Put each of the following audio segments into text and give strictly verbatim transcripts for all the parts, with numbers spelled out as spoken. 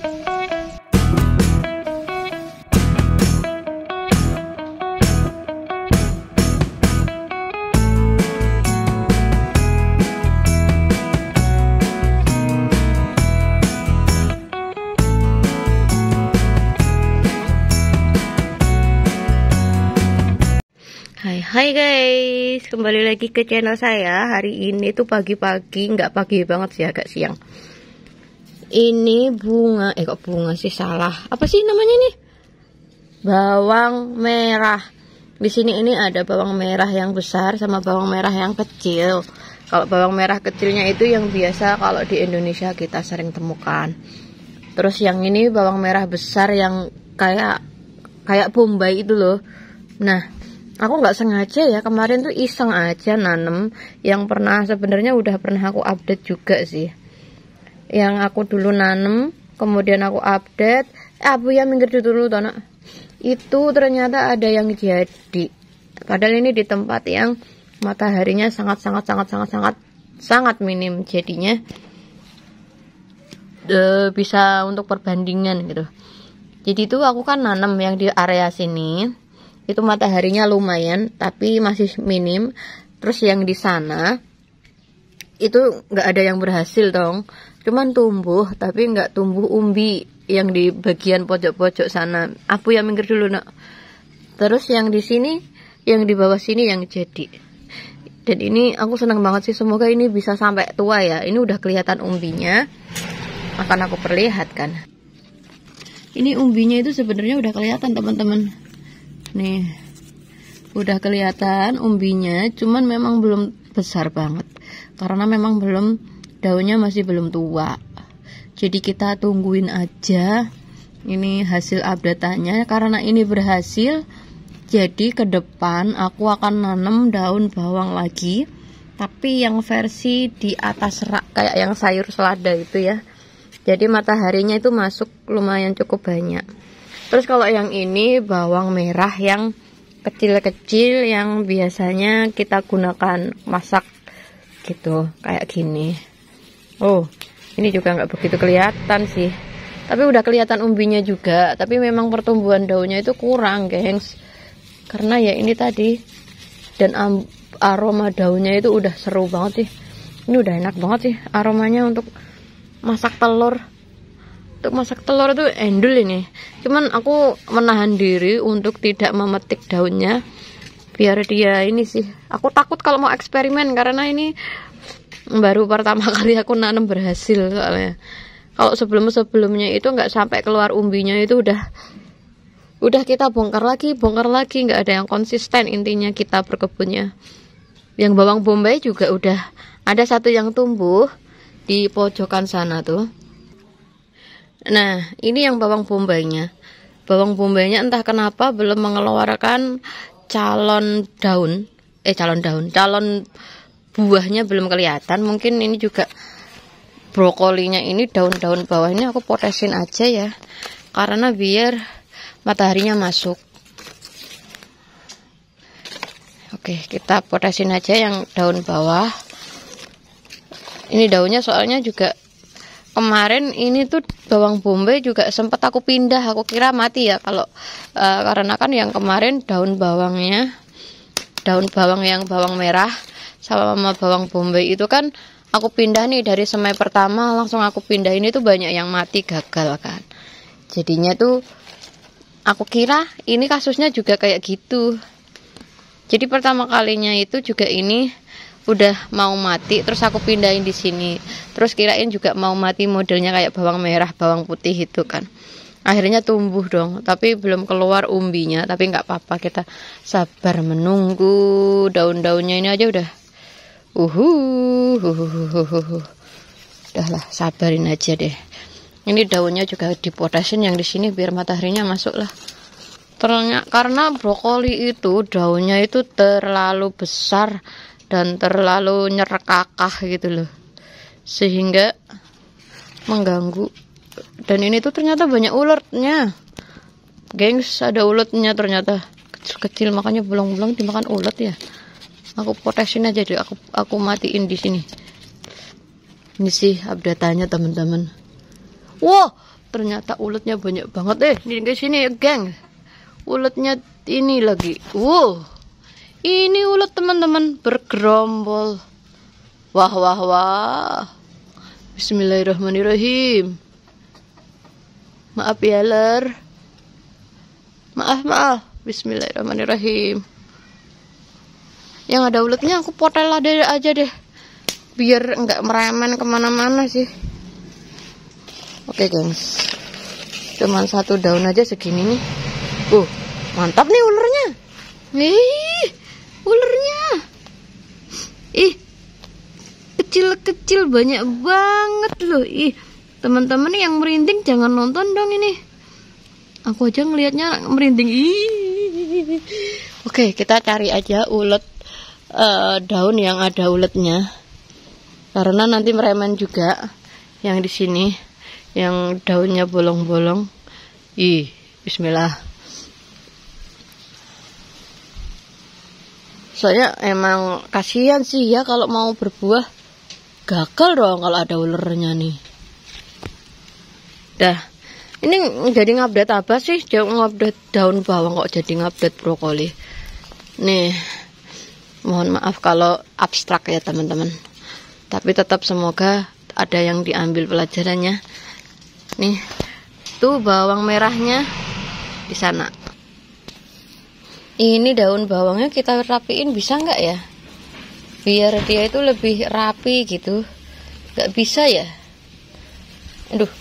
Hai hai guys, kembali lagi ke channel saya. Hari ini tuh pagi-pagi, nggak pagi banget sih, agak siang. Ini bunga, eh kok bunga sih, salah. Apa sih namanya nih? Bawang merah. Di sini ini ada bawang merah yang besar sama bawang merah yang kecil. Kalau bawang merah kecilnya itu yang biasa kalau di Indonesia kita sering temukan. Terus yang ini bawang merah besar yang kayak kayak bombay itu loh. Nah, aku nggak sengaja ya, kemarin tuh iseng aja nanem yang pernah, sebenarnya udah pernah aku update juga sih. Yang aku dulu nanem, kemudian aku update, eh abu ya minggir dulu toh nak. Itu ternyata ada yang jadi. Padahal ini di tempat yang mataharinya sangat sangat sangat sangat sangat sangat minim, jadinya e, bisa untuk perbandingan gitu. Jadi tuh aku kan nanam yang di area sini. Itu mataharinya lumayan tapi masih minim. Terus yang di sana itu nggak ada yang berhasil dong, cuman tumbuh tapi nggak tumbuh umbi yang di bagian pojok-pojok sana. Aku yang minggir dulu nak. Terus yang di sini, yang di bawah sini yang jadi. Dan ini aku senang banget sih, semoga ini bisa sampai tua ya. Ini udah kelihatan umbinya, akan aku perlihatkan. Ini umbinya itu sebenarnya udah kelihatan teman-teman. Nih, udah kelihatan umbinya, cuman memang belum besar banget karena memang belum, daunnya masih belum tua. Jadi kita tungguin aja ini hasil update-nya. Karena ini berhasil, jadi ke depan aku akan nanam daun bawang lagi, tapi yang versi di atas rak kayak yang sayur selada itu ya. Jadi mataharinya itu masuk lumayan cukup banyak. Terus kalau yang ini bawang merah yang kecil-kecil yang biasanya kita gunakan masak gitu, kayak gini. Oh, ini juga nggak begitu kelihatan sih. Tapi udah kelihatan umbinya juga, tapi memang pertumbuhan daunnya itu kurang, gengs. Karena ya ini tadi, dan aroma daunnya itu udah seru banget sih. Ini udah enak banget sih aromanya untuk masak telur. Untuk masak telur itu endul ini. Cuman aku menahan diri untuk tidak memetik daunnya, biar dia ini sih. Aku takut kalau mau eksperimen karena ini baru pertama kali aku nanam berhasil soalnya. Kalau sebelum-sebelumnya itu nggak sampai keluar umbinya itu udah udah kita bongkar lagi, bongkar lagi, nggak ada yang konsisten intinya kita berkebunnya. Yang bawang bombay juga udah ada satu yang tumbuh di pojokan sana tuh. Nah, ini yang bawang bombaynya. Bawang bombaynya entah kenapa belum mengeluarkan calon daun. Eh, calon daun. Calon buahnya belum kelihatan. Mungkin ini juga brokolinya ini daun-daun bawahnya aku potesin aja ya. Karena biar mataharinya masuk. Oke, kita potesin aja yang daun bawah. Ini daunnya soalnya juga kemarin ini tuh bawang bombay juga sempat aku pindah, aku kira mati ya kalau uh, karena kan yang kemarin daun bawangnya, daun bawang yang bawang merah sama bawang bombay itu kan aku pindah nih dari semai pertama, langsung aku pindah, ini tuh banyak yang mati gagal kan. Jadinya tuh aku kira ini kasusnya juga kayak gitu. Jadi pertama kalinya itu juga ini udah mau mati, terus aku pindahin di sini, terus kirain juga mau mati modelnya kayak bawang merah, bawang putih itu kan. Akhirnya tumbuh dong, tapi belum keluar umbinya, tapi nggak apa-apa, kita sabar menunggu. Daun-daunnya ini aja udah uhuh, uhuh, udahlah sabarin aja deh. Ini daunnya juga dipotesin yang di sini biar mataharinya masuk lah. Ternyata karena brokoli itu daunnya itu terlalu besar dan terlalu nyerekakah gitu loh, sehingga mengganggu. Dan ini tuh ternyata banyak uletnya, gengs, ada uletnya ternyata kecil-kecil, makanya belum-belum dimakan ulet ya. Aku potesin aja deh, aku aku matiin di sini. Ini sih update-nya teman-teman. Wow, Ternyata uletnya banyak banget. Eh, ini ke sini, geng. Uletnya ini lagi. Wow. Ini ulet teman-teman bergerombol. Wah, wah, wah. Bismillahirrahmanirrahim. Maaf ya, Ler. Maaf, maaf. Bismillahirrahmanirrahim. Yang ada uletnya aku potel aja deh. Biar enggak meremen kemana-mana sih. Oke, gengs. Cuman satu daun aja segini nih. Uh, mantap nih ulernya. Nih, ulernya. Ih, kecil-kecil banyak banget loh. Ih, teman-teman yang merinding jangan nonton dong ini. Aku aja ngelihatnya merinding. Ih. Oke, kita cari aja ulet uh, daun yang ada uletnya. Karena nanti mereman juga yang di sini, yang daunnya bolong-bolong. Ih, bismillah. Soalnya emang kasihan sih ya kalau mau berbuah, gagal dong kalau ada ulernya nih. Dah, ini jadi ngupdate apa sih? Jangan ngupdate daun bawang kok jadi ngupdate brokoli. Nih, mohon maaf kalau abstrak ya teman-teman. Tapi tetap semoga ada yang diambil pelajarannya. Nih, tuh bawang merahnya di sana. Ini daun bawangnya kita rapiin bisa nggak ya? Biar dia itu lebih rapi gitu. Nggak bisa ya? Aduh.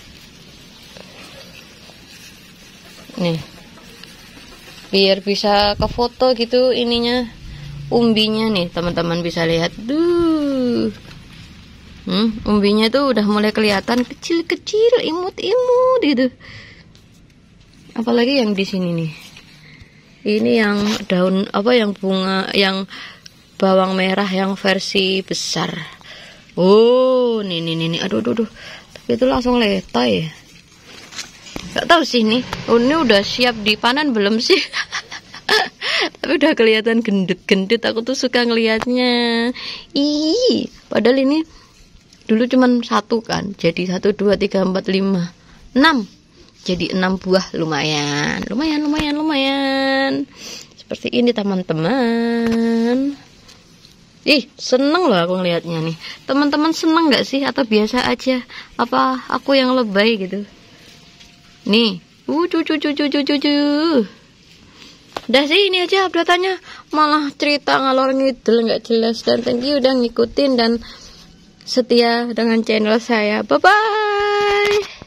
Nih. Biar bisa ke foto gitu ininya. Umbinya nih, teman-teman bisa lihat. Duh. Hmm, umbinya tuh udah mulai kelihatan kecil-kecil, imut-imut gitu. Apalagi yang di sini nih. Ini yang daun apa yang bunga yang bawang merah yang versi besar. Oh, nih nih nih, aduh aduh, aduh. Tapi itu langsung letai ya. Gak tahu sih nih. Oh, ini udah siap dipanen belum sih? Tapi udah kelihatan gendut-gendut. Aku tuh suka ngelihatnya. Ih, padahal ini dulu cuman satu kan, jadi satu, dua, tiga, empat, lima, enam, jadi enam buah. Lumayan, lumayan, lumayan, lumayan. Seperti ini teman-teman. Ih, seneng loh aku ngelihatnya nih. Teman-teman seneng nggak sih? Atau biasa aja? Apa aku yang lebay gitu? Nih, uh, cucu, cucu, cucu, cucu. Udah sih ini aja update-nya. Malah cerita ngalor ngidul nggak jelas. Dan thank you udah ngikutin dan setia dengan channel saya. Bye bye.